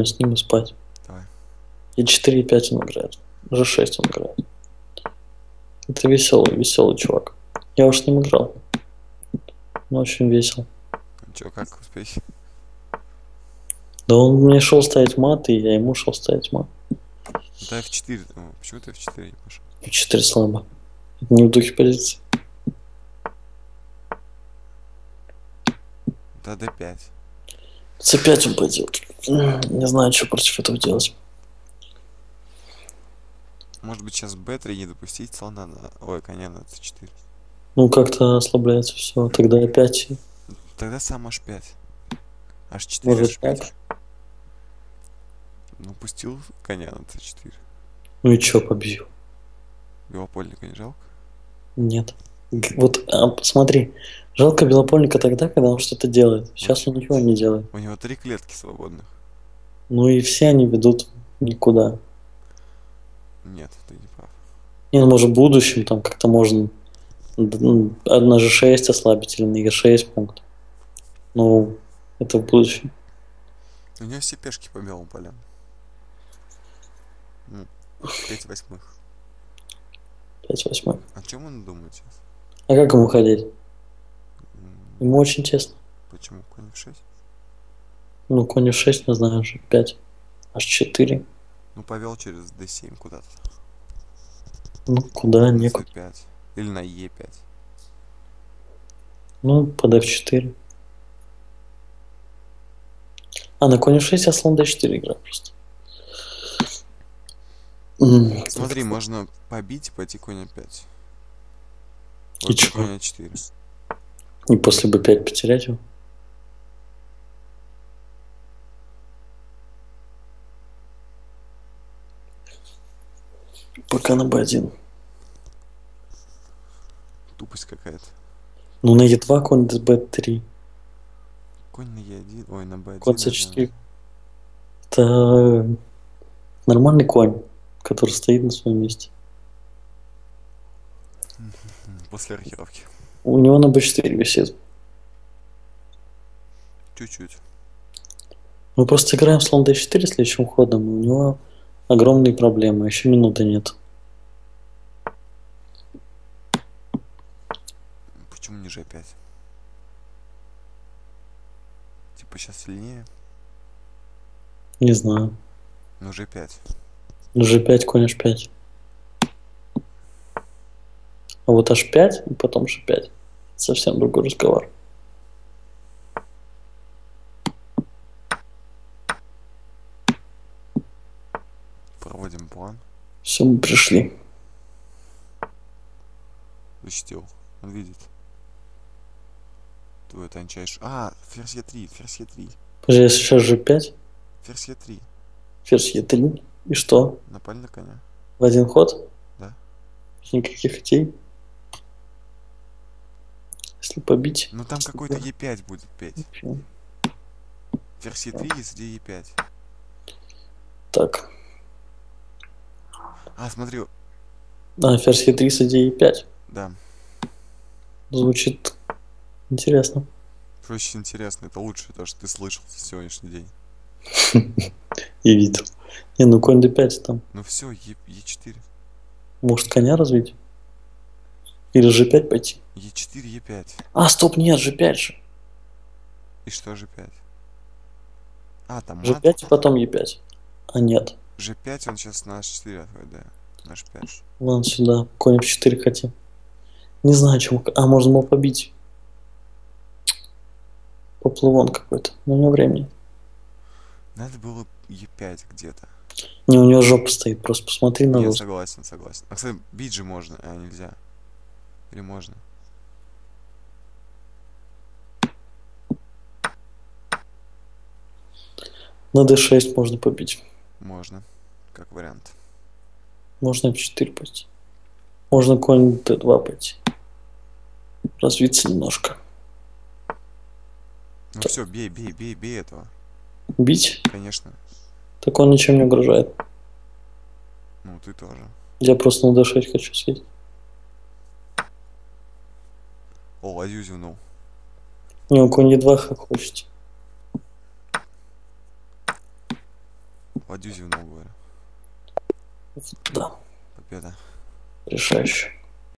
спокойно с ним и спать. Давай. И 4 и 5 он играет. G6 он играет. Это веселый, веселый чувак. Я уж с ним играл. Но очень весел. Ну чё, как успехи? Да он мне шел ставить мат, и я ему шел ставить мат. Да F4. Почему ты F4 не пошел? 4 слабо. Это не в духе позиции. Да D5. C5 он пойдет. Не знаю, что против этого делать. Может быть сейчас B3 не допустить слона на... Ой, коня на C4. Ну, как-то ослабляется все. Тогда опять. Тогда сам H5. H4, Может H5. так. Ну, пустил коня на C4. Ну и чё, побью? Белопольника не жалко? Нет. Вот, посмотри. Жалко Белопольника тогда, когда он что-то делает. Сейчас он ничего не делает. У него 3 клетки свободных. Ну и все они ведут никуда. Нет, ты не прав. Не, ну, может, в будущем там как-то можно на G6 ослабить или на E6 пункт. Ну, это в будущем. У него все пешки по белым полям. 5 восьмых. 5 восьмых. О чем он думает сейчас? А как ему ходить? Ему очень тесно. Почему? Конь F6? Ну, конь F6, не знаю, G5. H4. Ну, повел через D7 куда-то. Ну, куда, На некуда. C5. Или на E5. Ну, под F4. А, на конь F6 я слон D4 играю просто. Смотри, можно побить и пойти конь А5. И Ой, чё? конь А4. И после B5 потерять его? Пока на B1. Тупость какая-то. Ну, на E2 конь B3. Конь на Е1. Ой, на Б1. Конь C4. Это нормальный конь, который стоит на своем месте. После архировки. У него на B4 висит. Чуть-чуть. Мы просто играем слон D4 следующим ходом, и у него огромные проблемы. Еще минуты нет. Почему не G5? Типа сейчас сильнее. Не знаю. Ну, G5. Ну, G5, конь H5. А вот H5 и потом G5. Совсем другой разговор. Проводим план. Все, мы пришли. Защитил. Он видит. Твой тончайший. А, ферзь Е3, ферзь Е3. Подожди, я сейчас G5, Ферзь Е3. ферзь E3. И что? Напали на коня. В один ход? Да. Никаких идей. Если побить. Ну там какой-то Е5 будет петь. Вообще. Ферзь Е3 и судья Е5. Так. А, смотри. А, ферзь E3 с идеей E5. Да. Звучит интересно. Очень интересно. Это лучшее, то, что ты слышал за сегодняшний день. И видел. Не, ну конь D5 там. Ну все, Е4. Может коня развить? Или G5 пойти? Е4, Е5. А, стоп, нет, G5 же. И что G5? А, там мат. G5 и потом E5. А, нет. G5 он сейчас на H4 отходит, да. На H5. Ладно, сюда. Конь F4 хотим. Не знаю, чем. А, можно было побить. Поплывон какой-то. Но у него времени. Надо было Е5 где-то. Не, у него жопа стоит. Просто посмотри на Нет, рост. согласен, согласен. А, кстати, бить же можно, а нельзя. Или можно? На D6 можно побить. Можно. Как вариант. Можно F4 пойти. Можно конь D2 пойти. Развиться немножко. Ну Так. все, бей, бей, бей, бей этого. Бить? Конечно. Так он ничем не угрожает. Ну, ты тоже. Я просто на D6 хочу съесть. О, ладью зевнул. Не, у конь E2 как хочет. Ладью зевнул, говорю. Да, Победа. решающе.